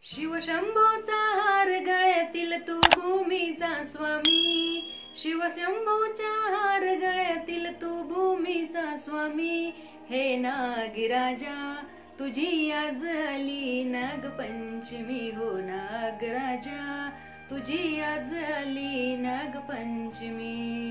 शिवशंभूचा हार गळ्यातील तू भूमीचा स्वामी, शिवशंभूचा हार गळ्यातील तू भूमीचा स्वामी। हे नागराजा तुझी आज आली नागपंचमी, हो नागराजा तुझी आज आली नागपंचमी।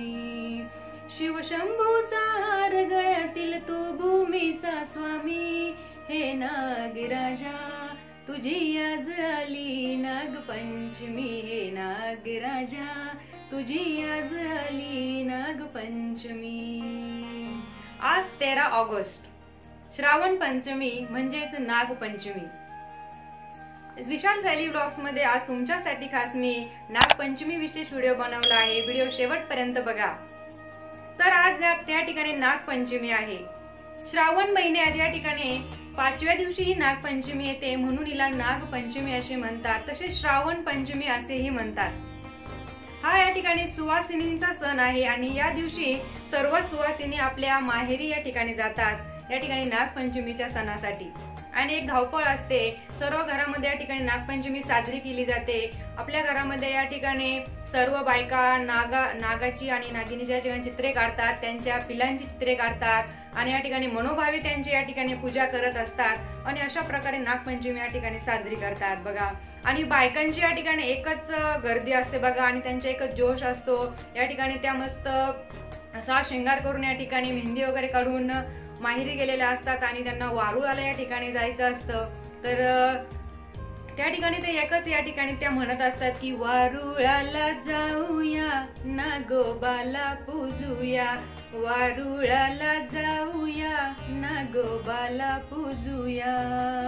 शिवशंभूचा हार गळ्यातील तू भूमीचा स्वामी, हे नागराजा तुझी आज आली नागपंचमी, हे नागराजा तुझी आज आली नागपंचमी। आज 13 ऑगस्ट श्रावण पंचमी म्हणजेच नागपंचमी। विशाल शैली ब्लॉग्स मध्ये आज तुमच्यासाठी खास मी नागपंचमी विशेष व्हिडिओ बनवला आहे। व्हिडिओ शेवटपर्यंत बघा। तर आज त्या ठिकाणी नागपंचमी आहे। श्रावण महिन्यात या ठिकाणी 5व्या दिवशी ही नागपंचमी येते, म्हणून हिला नागपंचमी असे म्हणतात। तसेच श्रावण पंचमी असेही म्हणतात। हा या ठिकाणी सुवासिनींचा सण आहे आणि या दिवशी सर्व सुवासिनी आपल्या माहेरी या ठिकाणी जातात या ठिकाणी नागपंचमीच्या सणासाठी। आणि एक धावपळ असते, सर्व घरामध्ये या ठिकाणी नागपंचमी साजरी केली जाते। आपल्या घरामध्ये या ठिकाणी सर्व बायका नागाची आणि नागिनीची या ठिकाणी चित्रे काढतात, त्यांच्या पिलांची चित्रे काढतात आणि या ठिकाणी मनोभावे त्यांची या ठिकाणी पूजा करत असतात आणि अशा प्रकारे नागपंचमी या ठिकाणी साजरी करतात बघा। आणि बायकांची या ठिकाणी एकच गर्दी असते बघा आणि त्यांचा एकच जोश असतो। या ठिकाणी त्या मस्त असा शृंगार करून या ठिकाणी मेहंदी वगैरे काढून माहेरी गेलेल्या असतात आणि त्यांना वारुळाला या ठिकाणी जायचं असतं। तर त्या ठिकाणी ते एकच या ठिकाणी त्या म्हणत असतात की वारुळाला जाऊया नागोबाला पूजूया, वारुळाला जाऊया नागोबाला पूजूया।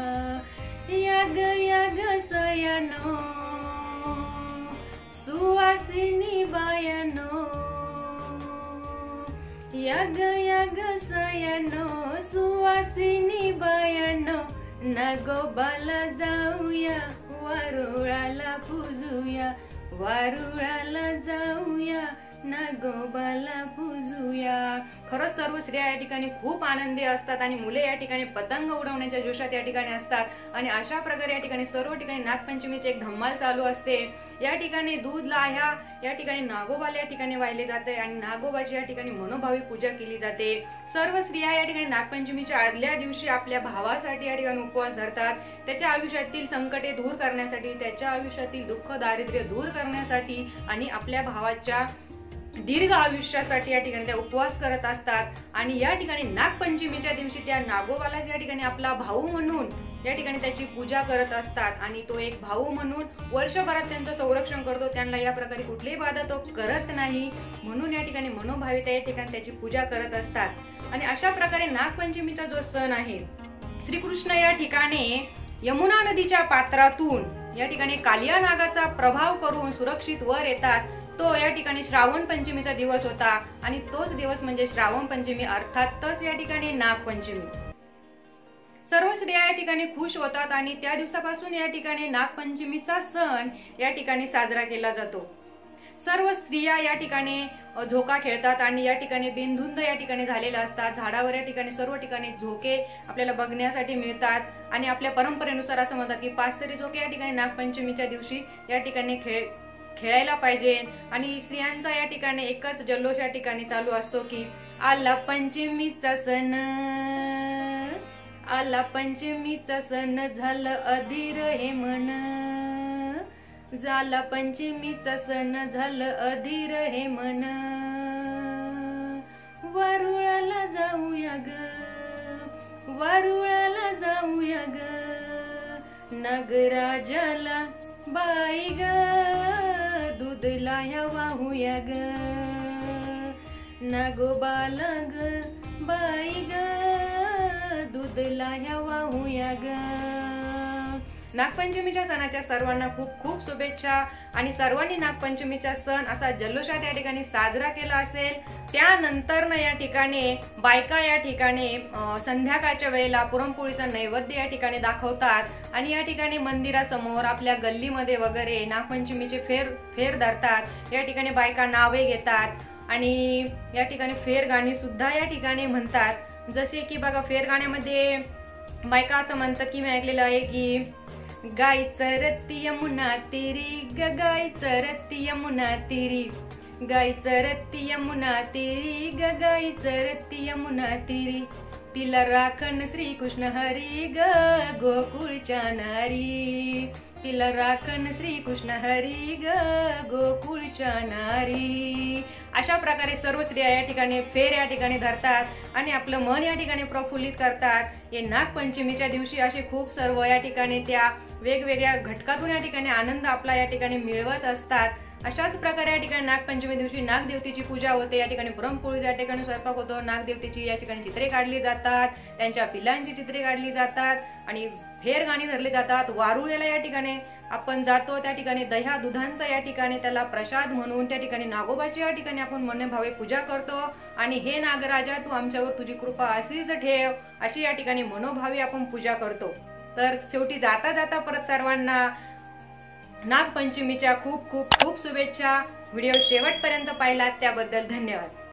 याग सयानो सुवासिनी बायनो, याग सयानो सुवासिनी बायनो, नागोबाला जाऊया वारुळाला पूजूया, वारुळाला जाऊया नागोबाला पूजूया। खरंच सर्व स्त्रिया या ठिकाणी खूप आनंदी असतात आणि मुले या ठिकाणी पतंग उडवण्याच्या जोशात या ठिकाणी असतात आणि अशा प्रकारे या ठिकाणी सर्व ठिकाणी नागपंचमीची एक धम्माल चालू असते। या ठिकाणी दूध लाह्या या ठिकाणी नागोबाला या ठिकाणी वाहिले जाते आणि नागोबाची या ठिकाणी मनोभावी पूजा केली जाते। सर्व स्त्रिया या ठिकाणी नागपंचमीच्या आदल्या दिवशी आपल्या भावासाठी या ठिकाणी उपवास धरतात, त्याच्या आयुष्यातील संकटे दूर करण्यासाठी, त्याच्या आयुष्यातील दुःख दारिद्र्य दूर करण्यासाठी आणि आपल्या भावाच्या दीर्घ आयुष्यासाठी या ठिकाणी त्या उपवास करत असतात। आणि या ठिकाणी नागपंचमीच्या दिवशी त्या नागोबाला या ठिकाणी आपला भाऊ म्हणून या ठिकाणी त्याची पूजा करत असतात आणि तो एक भाऊ म्हणून वर्षभरात त्यांचं संरक्षण करतो, त्यांना या प्रकारे कुठलीही बाधा तो करत नाही, म्हणून या ठिकाणी मनोभावे त्या ठिकाणी त्याची पूजा करत असतात। आणि अशा प्रकारे नागपंचमीचा जो सण आहे, श्रीकृष्ण या ठिकाणी यमुना नदीच्या पात्रातून या ठिकाणी कालिया नागाचा प्रभाव करून सुरक्षित वर येतात। तो या ठिकाणी श्रावण पंचमीचा दिवस होता आणि तोच दिवस म्हणजे श्रावण पंचमी, अर्थातच या ठिकाणी नागपंचमी। सर्व स्त्रिया या ठिकाणी खुश होतात आणि त्या दिवसापासून या ठिकाणी नागपंचमीचा सण या ठिकाणी साजरा केला जातो। सर्व स्त्रिया या ठिकाणी झोका खेळतात आणि या ठिकाणी बिनधुंद या ठिकाणी झालेल्या असतात। झाडावर या ठिकाणी सर्व ठिकाणी झोके आपल्याला बघण्यासाठी मिळतात आणि आपल्या परंपरेनुसार असं म्हणतात की 5 तरी झोके या ठिकाणी नागपंचमीच्या दिवशी या ठिकाणी खेळायला पाहिजे। आणि स्त्रियांचा या ठिकाणी एकच जल्लोष या ठिकाणी चालू असतो की आला पंचमीचा सण, आला पंचमीचा सण, झालं अधीर हे मन, झाला पंचमीचा सण, झालं अधीर हे मन। वारुळाला जाऊया ग, वारुळाला जाऊया ग, नागराजाला बाई ग, दूध लाह्या वाहूया ग, नागोबाला ग बाई ग, दूध लाह्या वाहूया ग। नागपंचमीच्या सणाच्या सर्वांना खूप खूप शुभेच्छा आणि सर्वांनी नागपंचमीचा सण असा जल्लोषात या ठिकाणी साजरा केला असेल। त्यानंतर या ठिकाणी बायका या ठिकाणी संध्याकाळच्या वेळेला पुरणपोळीचा नैवेद्य या ठिकाणी दाखवतात आणि या ठिकाणी मंदिरासमोर आपल्या गल्लीमध्ये वगैरे नागपंचमीचे फेर धरतात। या ठिकाणी बायका नावे घेतात आणि या ठिकाणी फेर गाणी सुद्धा या ठिकाणी म्हणतात। जसे की बघा फेर गाण्यामध्ये बायका असं म्हणतात की मी ऐकलेलं आहे की गाय चरती यमुना तीरी ग गाय चरती यमुना तीरी, गाय चरती यमुना तीरी ग गाय चरती यमुना तीरी, तिला राखण श्रीकृष्ण हरी ग गोकुळच्या नारी, तिला राखण श्रीकृष्ण हरी ग गोकुळच्या नारी. अशा प्रकारे सर्व स्त्रिया या ठिकाणी फेर या ठिकाणी धरतात आणि आपलं मन या ठिकाणी प्रफुल्लित करतात. हे नागपंचमीच्या दिवशी असे खूप सर्व या ठिकाणी त्या वेगवेगळ्या घटकातून या ठिकाणी आनंद आपला या ठिकाणी मिळवत असतात. अशाच प्रकारे या ठिकाणी नागपंचमी दिवशी नागदेवतेची पूजा होते. या ठिकाणी पुरणपोळी या ठिकाणी स्वयंपाक होतो. नागदेवतेची या ठिकाणी चित्रे काढली जातात, त्यांच्या पिलांची चित्रे काढली जातात आणि फेर गाणी धरली जातात. वारुळेला या ठिकाणी आपण जातो, त्या ठिकाणी दह्या दुधांचा या ठिकाणी त्याला प्रसाद म्हणून त्या ठिकाणी नागोबाची या ठिकाणी आपण मनोभावे पूजा करतो आणि हे नागराजा तू आमच्यावर तुझी कृपा अशीच ठेव अशी या ठिकाणी मनोभावे आपण पूजा करतो. तर शेवटी जाता जाता परत सर्वांना नागपंचमीच्या खूप खूप खूप शुभेच्छा. व्हिडिओ शेवटपर्यंत पाहिलात त्याबद्दल धन्यवाद.